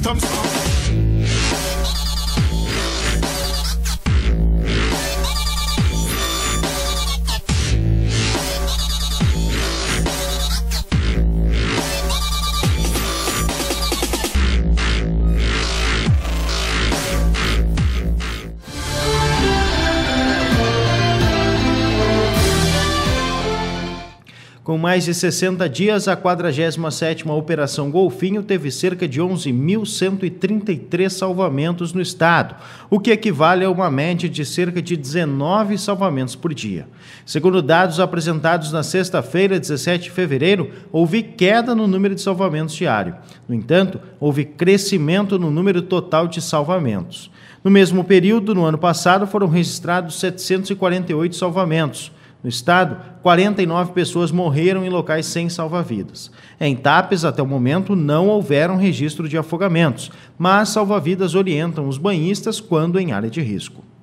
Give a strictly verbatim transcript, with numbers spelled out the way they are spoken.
Estamos... Com mais de sessenta dias, a quadragésima sétima Operação Golfinho teve cerca de onze mil cento e trinta e três salvamentos no estado, o que equivale a uma média de cerca de dezenove salvamentos por dia. Segundo dados apresentados na sexta-feira, dezessete de fevereiro, houve queda no número de salvamentos diário. No entanto, houve crescimento no número total de salvamentos. No mesmo período, no ano passado, foram registrados setecentos e quarenta e oito salvamentos. No estado, quarenta e nove pessoas morreram em locais sem salva-vidas. Em Tapes, até o momento, não houveram registro de afogamentos, mas salva-vidas orientam os banhistas quando em área de risco.